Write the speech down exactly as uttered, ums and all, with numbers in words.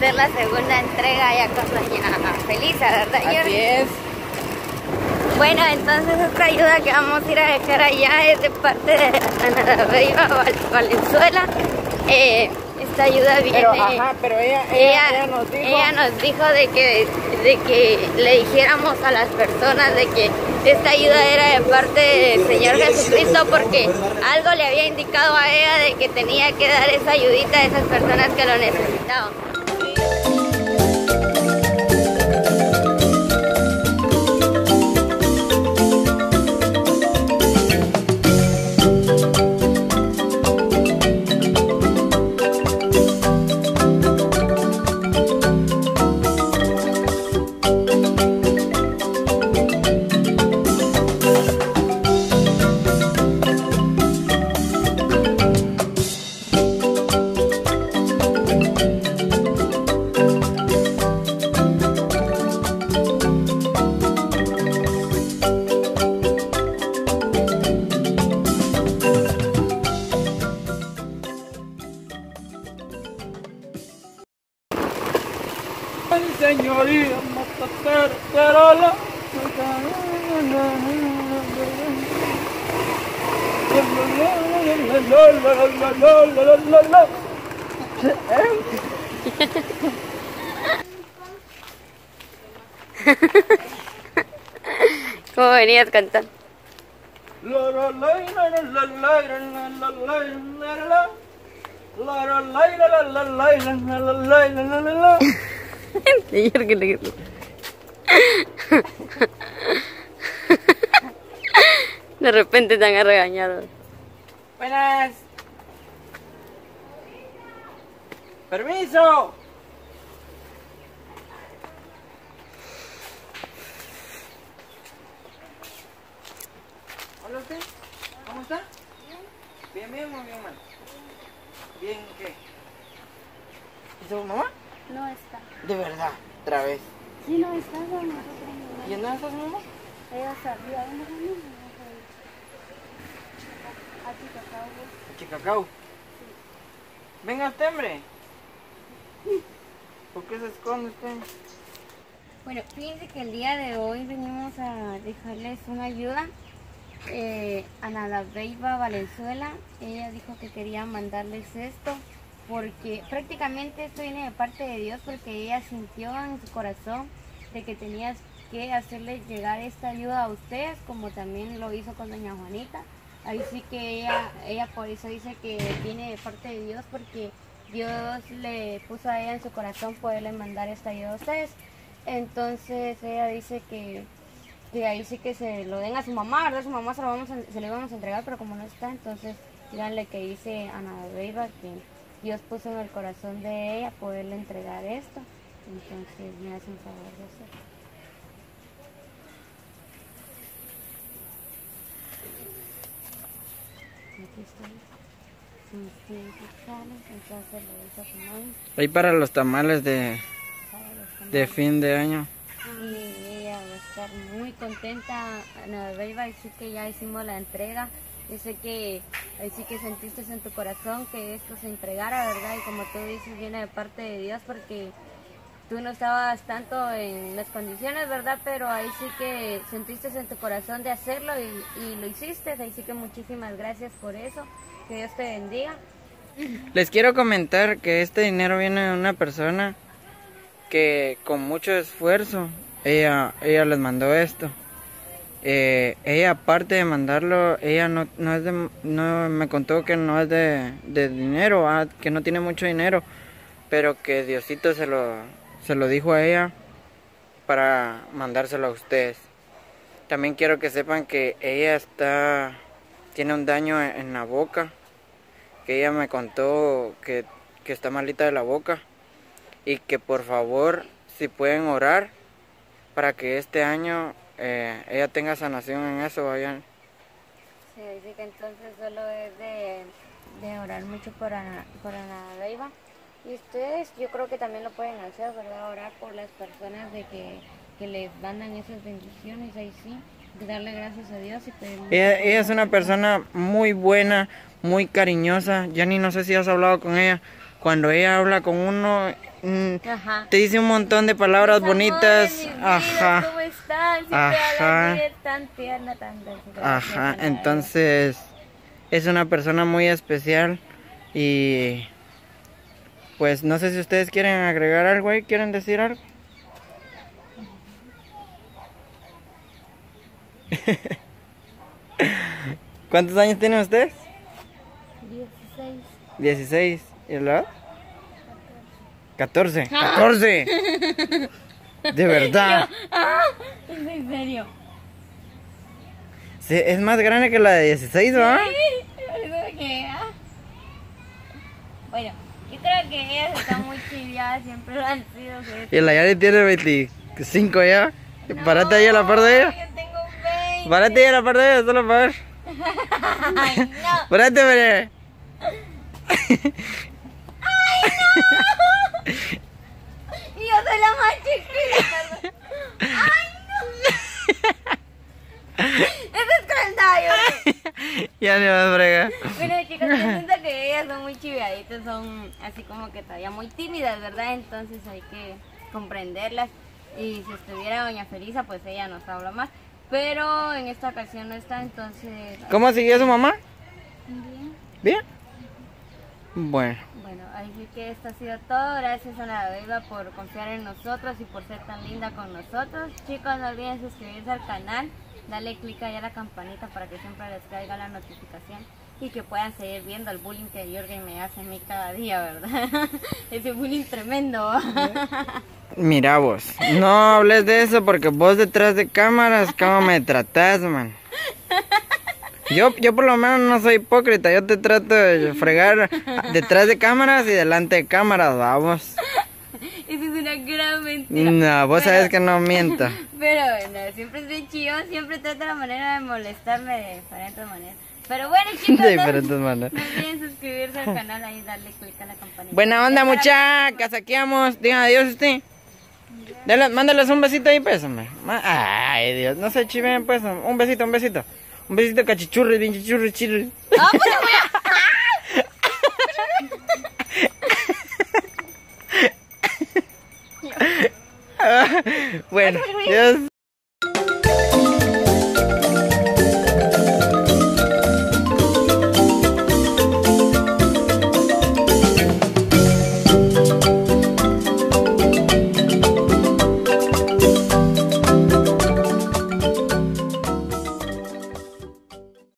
hacer la segunda entrega ya con doña Felisa, ¿verdad, Jordi? Así es. Bueno, entonces esta ayuda que vamos a ir a dejar allá es de parte de Ana Beiba Valenzuela. Eh, esta ayuda viene... Pero, ajá, pero ella, ella, ella, ella nos dijo... ella nos dijo de que, de que le dijéramos a las personas de que esta ayuda era de parte del Señor Jesucristo, porque algo le había indicado a ella de que tenía que dar esa ayudita a esas personas que lo necesitaban. Señorita, Mataterola. ¿Cómo venías cantando? Señor, que le... De repente te han regañado. Buenas. Permiso. Hola, usted. ¿Cómo está? Bien, bien, muy bien, mal. Bien, ¿qué? ¿Y su mamá? No está. De verdad, otra vez. Sí, no está. ¿Y en dónde está su mamá? Ella salió ahí, no a Chicacao. ¿A Chicacao? Sí. Venga usted, hombre. ¿Por qué se esconde usted? Bueno, fíjense que el día de hoy venimos a dejarles una ayuda. Eh, Ana Beiba Valenzuela, ella dijo que quería mandarles esto porque prácticamente esto viene de parte de Dios, porque ella sintió en su corazón de que tenías que hacerles llegar esta ayuda a ustedes, como también lo hizo con doña Juanita. Ahí sí que ella, ella por eso dice que viene de parte de Dios, porque Dios le puso a ella en su corazón poderle mandar esta ayuda a ustedes. Entonces ella dice que, que ahí sí que se lo den a su mamá, ¿verdad? Su mamá se lo, vamos a, se lo íbamos a entregar, pero como no está, entonces díganle que dice Ana Beiba que Dios puso en el corazón de ella poderle entregar esto. Entonces me hacen favor de hacerlo. Aquí estoy. Entonces lo hizo a su mami. Ahí para los tamales de, de fin de año. Y ella va a estar muy contenta, Ana Beiba, y sí que ya hicimos la entrega. Dice que ahí sí que sentiste en tu corazón que esto se entregara, ¿verdad? Y como tú dices, viene de parte de Dios, porque tú no estabas tanto en las condiciones, ¿verdad? Pero ahí sí que sentiste en tu corazón de hacerlo y, y lo hiciste. Ahí sí que muchísimas gracias por eso. Que Dios te bendiga. Les quiero comentar que este dinero viene de una persona que con mucho esfuerzo ella, ella les mandó esto. Eh, ella, aparte de mandarlo, ella no, no es de, no me contó que no es de, de dinero, ah, que no tiene mucho dinero, pero que Diosito se lo, se lo dijo a ella para mandárselo a ustedes. También quiero que sepan que ella está, tiene un daño en, en la boca, que ella me contó que, que está malita de la boca, y que por favor, si pueden orar para que este año Eh, ella tenga sanación en eso, vayan. Sí, dice que entonces solo es de, de orar mucho por Ana, por Ana Beiba. Y ustedes, yo creo que también lo pueden hacer, ¿verdad? Orar por las personas de que, que les mandan esas bendiciones, ahí sí, de darle gracias a Dios y pedirle. Ella, ella es una persona muy buena, muy cariñosa. Yanni, no sé si has hablado con ella, cuando ella habla con uno, mm, Ajá. te dice un montón de palabras Mis amores, bonitas. mis vidas, Ajá. ¿cómo están? Siempre Ajá. hablan de tan tierna, tan dulce. Gracias, Ajá, Ana, entonces es una persona muy especial y pues no sé si ustedes quieren agregar algo ahí, quieren decir algo. ¿Cuántos años tienen ustedes? dieciséis. dieciséis. ¿Y la edad? catorce. catorce. De verdad. Ah, ¿es en serio? Sí, es más grande que la de dieciséis, ¿verdad? Sí, eso que, ah. Bueno, yo creo que ellas están muy chiviadas, siempre lo han sido. ¿Sí? Y la Yari tiene veinticinco ya. No, Párate ahí a la par de ella. Yo tengo veinte. Párate ahí a la par de ella, solo para ver. Ay, no. Párate, veré. Y yo soy la más chiquita. Ay, no. Eso es crueldad, Ya ni más frega. Bueno, chicos, yo siento que ellas son muy chiviaditas, son así como que todavía muy tímidas, ¿verdad? Entonces hay que comprenderlas. Y si estuviera doña Felisa, pues ella nos habla más. Pero en esta ocasión no está, entonces... ¿Cómo siguió su mamá? Bien. ¿Bien? Bueno. Bueno, así que esto ha sido todo. Gracias a la Beba por confiar en nosotros y por ser tan linda con nosotros. Chicos, no olviden suscribirse al canal. Dale click ahí a la campanita para que siempre les caiga la notificación y que puedan seguir viendo el bullying que Jorgen me hace a mí cada día, ¿verdad? Ese bullying tremendo. Mira vos, no hables de eso porque vos detrás de cámaras, ¿cómo me tratás, man? Yo, yo por lo menos no soy hipócrita, yo te trato de fregar detrás de cámaras y delante de cámaras, vamos. Eso es una gran mentira. No, vos Pero- sabes que no miento. Pero bueno, siempre es bien chido, siempre trata la manera de molestarme de diferentes maneras. Pero bueno, chicos, De no- diferentes maneras. no olviden suscribirse al canal ahí y darle click a la campanita. Buena onda, Es para- muchachas, aquí vamos. Digan adiós usted. Dale, mándales un besito ahí, pues, hombre. Ma- Ay, Dios, no se chiven, pues. Un besito, un besito. Un besito cachichurri, bien chichurri, chirri. ¡Ah, pues, voy a- Bueno, Dios.